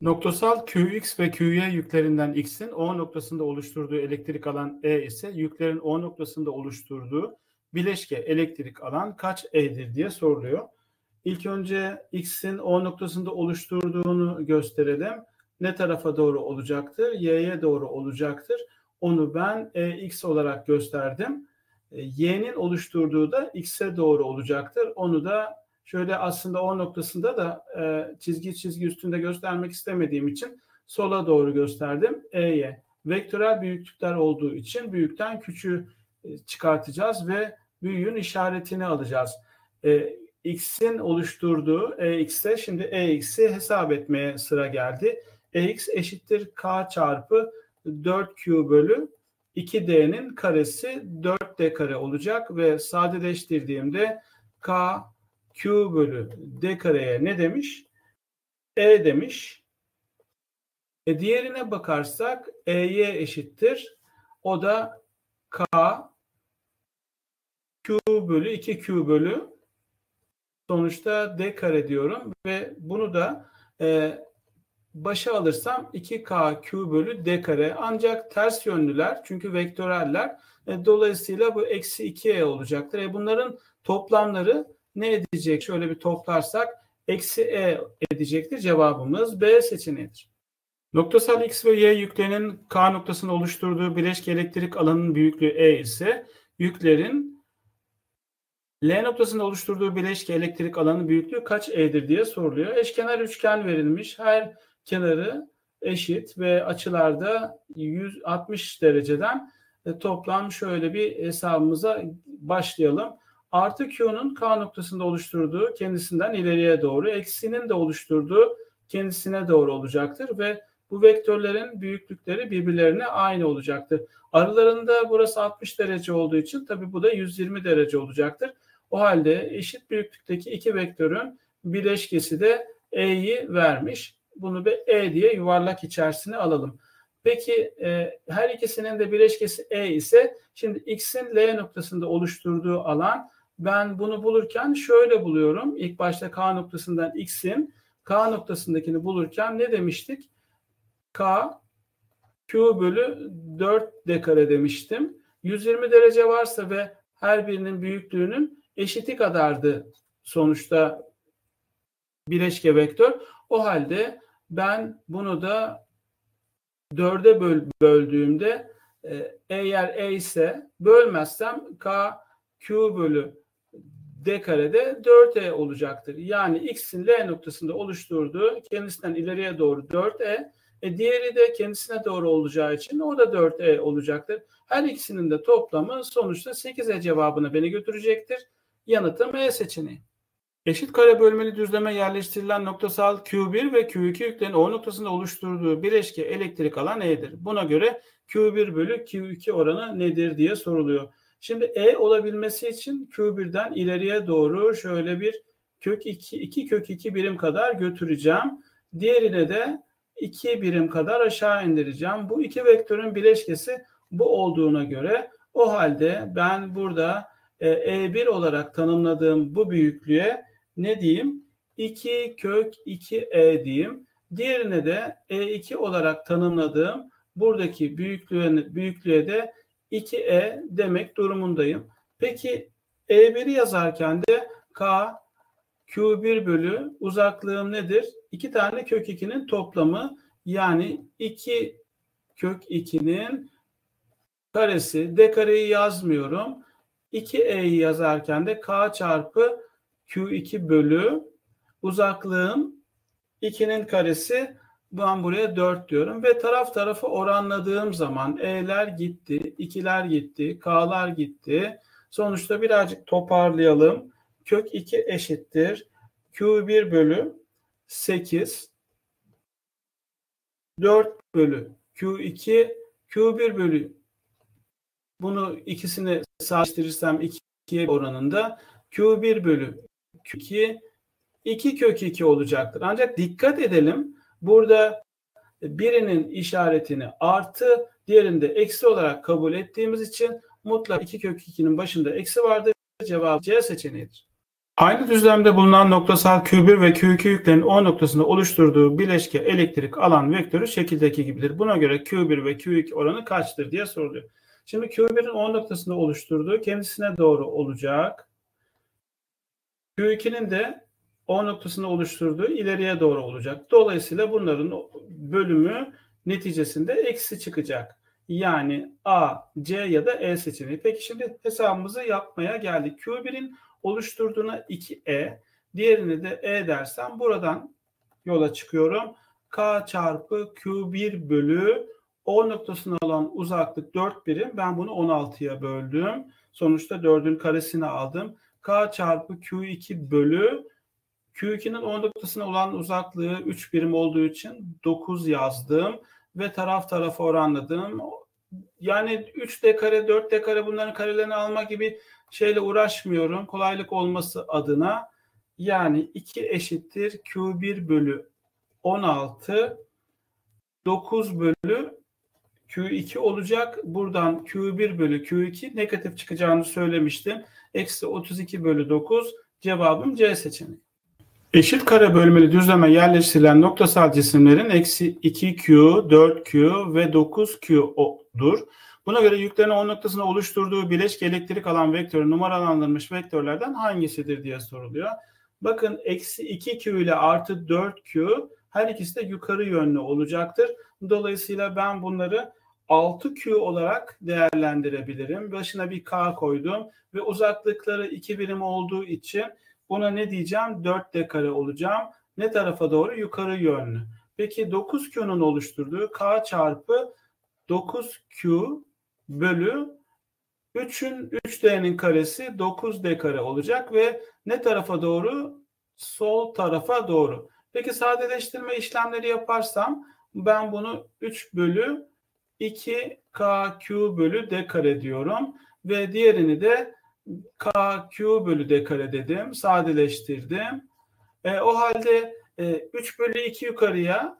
Noktasal Qx ve Qy yüklerinden x'in O noktasında oluşturduğu elektrik alan E ise yüklerin O noktasında oluşturduğu bileşke elektrik alan kaç E'dir diye soruluyor. İlk önce x'in O noktasında oluşturduğunu gösterelim. Ne tarafa doğru olacaktır? Y'ye doğru olacaktır. Onu ben X olarak gösterdim. Y'nin oluşturduğu da X'e doğru olacaktır. Onu da şöyle aslında O noktasında da çizgi üstünde göstermek istemediğim için sola doğru gösterdim. E'ye. Vektörel büyüklükler olduğu için büyükten küçüğü çıkartacağız ve büyüğün işaretini alacağız. X'in oluşturduğu EX'e şimdi EX'i hesap etmeye sıra geldi. EX eşittir K çarpı 4Q bölü 2D'nin karesi 4D kare olacak ve sadeleştirdiğimde K Q bölü D kareye ne demiş? E demiş. Diğerine bakarsak EY eşittir. O da K Q bölü 2Q bölü sonuçta D kare diyorum ve bunu da başa alırsam 2KQ bölü D kare. Ancak ters yönlüler çünkü vektöreller. Dolayısıyla bu eksi 2E olacaktır. Bunların toplamları ne edecek? Şöyle bir toplarsak eksi E edecektir. Cevabımız B seçeneğidir. Noktasal X ve Y yüklerinin K noktasını oluşturduğu bileşke elektrik alanının büyüklüğü E ise yüklerin L noktasında oluşturduğu bileşke elektrik alanının büyüklüğü kaç E'dir diye soruluyor. Eşkenar üçgen verilmiş. Her kenarı eşit ve açılarda 160 dereceden toplam şöyle bir hesabımıza başlayalım. Artı Q'nun K noktasında oluşturduğu kendisinden ileriye doğru, eksinin de oluşturduğu kendisine doğru olacaktır ve bu vektörlerin büyüklükleri birbirlerine aynı olacaktır. Aralarında burası 60 derece olduğu için tabii bu da 120 derece olacaktır. O halde eşit büyüklükteki iki vektörün bileşkesi de E'yi vermiş. Bunu bir E diye yuvarlak içerisine alalım. Peki her ikisinin de bileşkesi E ise şimdi X'in L noktasında oluşturduğu alan ben bunu bulurken şöyle buluyorum. İlk başta K noktasından X'in K noktasındakini bulurken ne demiştik? K Q bölü 4 D kare demiştim. 120 derece varsa ve her birinin büyüklüğünün eşiti kadardı sonuçta bileşke vektör. O halde ben bunu da 4'e böldüğümde eğer E ise bölmezsem K Q bölü D karede 4E olacaktır. Yani X'in L noktasında oluşturduğu kendisinden ileriye doğru 4E, diğeri de kendisine doğru olacağı için o da 4E olacaktır. Her ikisinin de toplamı sonuçta 8E cevabına beni götürecektir. Yanıtım E seçeneği. Eşit kare bölmeli düzleme yerleştirilen noktasal Q1 ve Q2 yüklerin O noktasında oluşturduğu bileşke elektrik alan E'dir. Buna göre Q1 bölü Q2 oranı nedir diye soruluyor. Şimdi E olabilmesi için Q1'den ileriye doğru şöyle bir kök 2 kök 2 birim kadar götüreceğim. Diğerine de 2 birim kadar aşağı indireceğim. Bu iki vektörün bileşkesi bu olduğuna göre o halde ben burada E1 olarak tanımladığım bu büyüklüğe ne diyeyim? 2 kök 2E diyeyim. Diğerine de E2 olarak tanımladığım buradaki büyüklüğe de 2E demek durumundayım. Peki E1'i yazarken de K Q1 bölü uzaklığım nedir? 2 tane kök 2'nin toplamı yani 2 kök 2'nin karesi. D kareyi yazmıyorum. 2E'yi yazarken de K çarpı Q2 bölü uzaklığım 2'nin karesi, ben buraya 4 diyorum ve taraf tarafı oranladığım zaman E'ler gitti, 2'ler gitti, K'lar gitti. Sonuçta birazcık toparlayalım. Kök 2 eşittir Q1 bölü 8 4 bölü Q2 Q1 bölü bunu ikisini sadeleştirirsem 2'ye oranında Q1 bölü Q2 2 kök 2 olacaktır. Ancak dikkat edelim. Burada birinin işaretini artı, diğerinde eksi olarak kabul ettiğimiz için mutlak 2 kök 2'nin başında eksi vardır. Cevap C seçeneğidir. Aynı düzlemde bulunan noktasal Q1 ve Q2 yüklerin O noktasında oluşturduğu bileşke elektrik alan vektörü şekildeki gibidir. Buna göre Q1 ve Q2 oranı kaçtır diye soruluyor. Şimdi Q1'in O noktasında oluşturduğu kendisine doğru olacak. Q2'nin de O noktasında oluşturduğu ileriye doğru olacak. Dolayısıyla bunların bölümü neticesinde eksi çıkacak. Yani A, C ya da E seçeneği. Peki şimdi hesabımızı yapmaya geldik. Q1'in oluşturduğuna 2E, diğerini de E dersem buradan yola çıkıyorum. K çarpı Q1 bölü O noktasına olan uzaklık 4 birim. Ben bunu 16'ya böldüm. Sonuçta 4'ün karesini aldım. K çarpı Q2 bölü Q2'nin O noktasına olan uzaklığı 3 birim olduğu için 9 yazdım ve taraf tarafa oranladım. Yani 3D kare, 4D kare bunların karelerini alma gibi şeyle uğraşmıyorum. Kolaylık olması adına. Yani 2 eşittir Q1 bölü 16 9 bölü Q2 olacak. Buradan Q1 bölü Q2 negatif çıkacağını söylemiştim. Eksi 32 bölü 9 cevabım C seçeneği. Eşit kare bölmeli düzleme yerleştirilen noktasal cisimlerin eksi 2Q, 4Q ve 9Q'dur. Buna göre yüklerin O noktasına oluşturduğu bileşke elektrik alan vektörü numaralandırılmış vektörlerden hangisidir diye soruluyor. Bakın eksi 2Q ile artı 4Q her ikisi de yukarı yönlü olacaktır. Dolayısıyla ben bunları 6Q olarak değerlendirebilirim. Başına bir K koydum ve uzaklıkları 2 birim olduğu için buna ne diyeceğim? 4D kare olacağım. Ne tarafa doğru? Yukarı yönlü. Peki 9Q'nun oluşturduğu K çarpı 9Q bölü 3D'nin karesi 9D kare olacak ve ne tarafa doğru? Sol tarafa doğru. Peki sadeleştirme işlemleri yaparsam ben bunu 3 bölü 2KQ bölü D kare diyorum ve diğerini de KQ bölü D kare dedim. Sadeleştirdim. O halde 3 bölü 2 yukarıya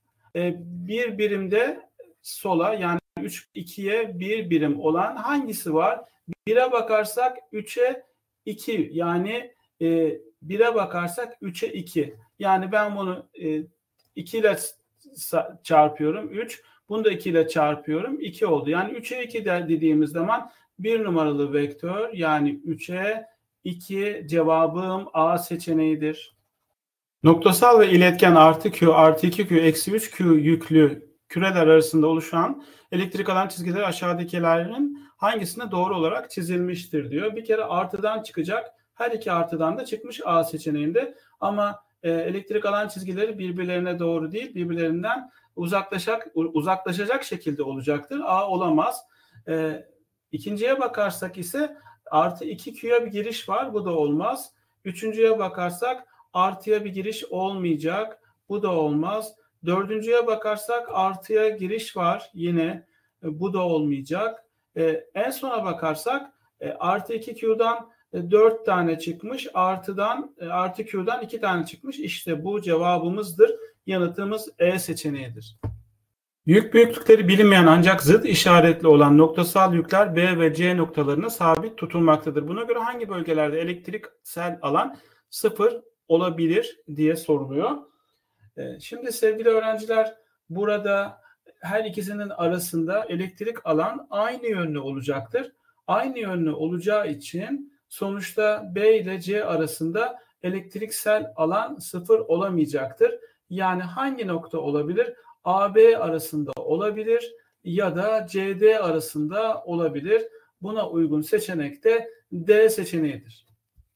bir birimde sola yani 2'ye bir birim olan hangisi var? 1'e bakarsak 3'e 2 yani 1'e bakarsak 3'e 2. Yani ben bunu 2 ile çarpıyorum 3. Bunu da 2 ile çarpıyorum 2 oldu. Yani 3'e 2 dediğimiz zaman bir numaralı vektör yani 3'e 2 cevabım A seçeneğidir. Noktasal ve iletken artı Q artı 2Q eksi 3Q yüklü küreler arasında oluşan elektrik alan çizgileri aşağıdakilerin hangisine doğru olarak çizilmiştir diyor. Bir kere artıdan çıkacak. Her iki artıdan da çıkmış A seçeneğinde ama elektrik alan çizgileri birbirlerine doğru değil, birbirlerinden uzaklaşacak şekilde olacaktır. A olamaz. İkinciye bakarsak ise artı 2Q'ya bir giriş var. Bu da olmaz. Üçüncüye bakarsak artıya bir giriş olmayacak. Bu da olmaz. Dördüncüye bakarsak artıya giriş var. Yine bu da olmayacak. En sona bakarsak artı 2Q'dan 4 tane çıkmış. Artı Q'dan 2 tane çıkmış. İşte bu cevabımızdır. Yanıtımız E seçeneğidir. Yük büyüklükleri bilinmeyen ancak zıt işaretli olan noktasal yükler B ve C noktalarına sabit tutulmaktadır. Buna göre hangi bölgelerde elektriksel alan 0 olabilir diye soruluyor. Şimdi sevgili öğrenciler burada her ikisinin arasında elektrik alan aynı yönlü olacaktır. Aynı yönlü olacağı için sonuçta B ile C arasında elektriksel alan 0 olamayacaktır. Yani hangi nokta olabilir? AB arasında olabilir ya da CD arasında olabilir. Buna uygun seçenek de D seçeneğidir.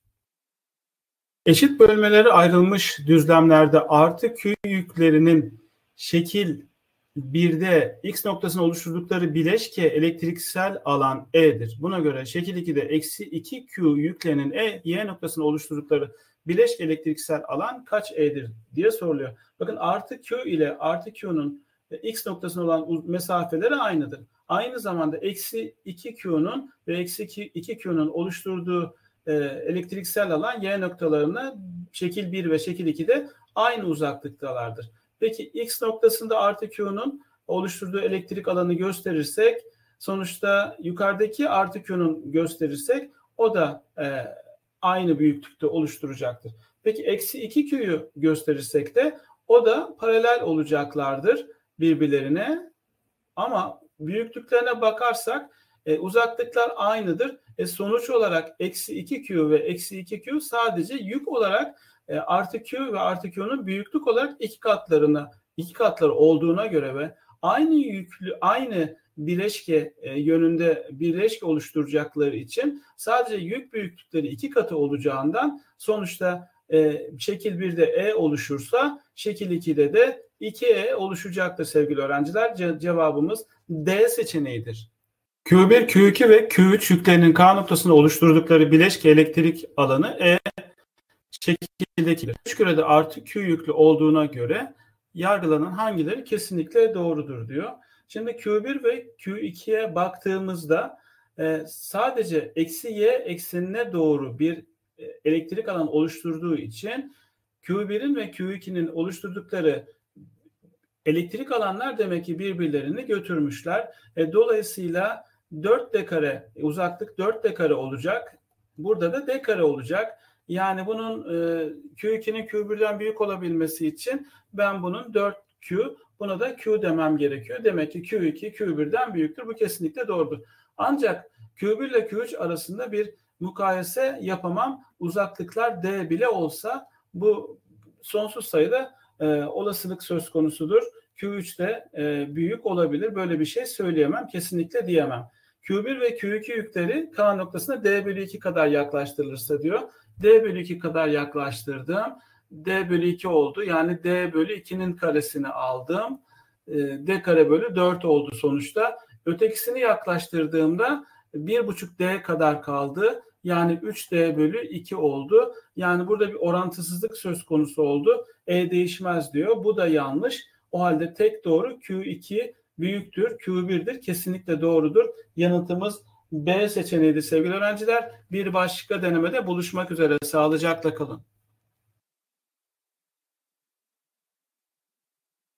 Eşit bölmelere ayrılmış düzlemlerde artı Q yüklerinin şekil 1'de X noktasını oluşturdukları bileşke elektriksel alan E'dir. Buna göre şekil 2'de eksi 2Q yüklerinin Y noktasını oluşturdukları bileşke elektriksel alan kaç E'dir diye soruluyor. Bakın artı Q ile artı Q'nun X noktasına olan mesafeleri aynıdır. Aynı zamanda eksi 2Q'nun ve eksi 2Q'nun oluşturduğu elektriksel alan Y noktalarına şekil 1 ve şekil 2'de aynı uzaklıktalardır. Peki X noktasında artı Q'nun oluşturduğu elektrik alanı gösterirsek sonuçta yukarıdaki artı Q'nun gösterirsek o da aynı büyüklükte oluşturacaktır. Peki eksi 2Q'yu gösterirsek de o da paralel olacaklardır birbirlerine. Ama büyüklüklerine bakarsak uzaklıklar aynıdır. Sonuç olarak eksi 2Q ve eksi 2Q sadece yük olarak artı Q ve artı Q'nun büyüklük olarak iki katları olduğuna göre ve aynı yüklü, aynı bileşke yönünde bileşke oluşturacakları için sadece yük büyüklükleri iki katı olacağından sonuçta şekil 1'de E oluşursa şekil 2'de de 2E oluşacaktır sevgili öğrenciler. Cevabımız D seçeneğidir. Q1, Q2 ve Q3 yüklerinin K noktasında oluşturdukları bileşke elektrik alanı E şekildeki 3 kürede artı Q yüklü olduğuna göre yargılanan hangileri kesinlikle doğrudur diyor. Şimdi Q1 ve Q2'ye baktığımızda sadece eksi Y eksenine doğru bir elektrik alanı oluşturduğu için Q1'in ve Q2'nin oluşturdukları elektrik alanlar demek ki birbirlerini götürmüşler. Dolayısıyla 4D kare uzaklık 4D kare olacak. Burada da D kare olacak. Yani bunun Q2'nin Q1'den büyük olabilmesi için ben bunun 4Q, buna da Q demem gerekiyor. Demek ki Q2 Q1'den büyüktür. Bu kesinlikle doğrudur. Ancak Q1 ile Q3 arasında bir mukayese yapamam. Uzaklıklar D bile olsa bu sonsuz sayıda olasılık söz konusudur. Q3 de büyük olabilir. Böyle bir şey söyleyemem. Kesinlikle diyemem. Q1 ve Q2 yükleri K noktasına D bölü 2 kadar yaklaştırılırsa diyor. D bölü 2 kadar yaklaştırdım. D bölü 2 oldu. Yani D bölü 2'nin karesini aldım. D kare bölü 4 oldu sonuçta. Ötekisini yaklaştırdığımda 1,5 D kadar kaldı. Yani 3D bölü 2 oldu. Yani burada bir orantısızlık söz konusu oldu. E değişmez diyor. Bu da yanlış. O halde tek doğru Q2 büyüktür, Q1'dir. Kesinlikle doğrudur. Yanıtımız B seçeneğidir sevgili öğrenciler. Bir başka denemede buluşmak üzere. Sağlıcakla kalın.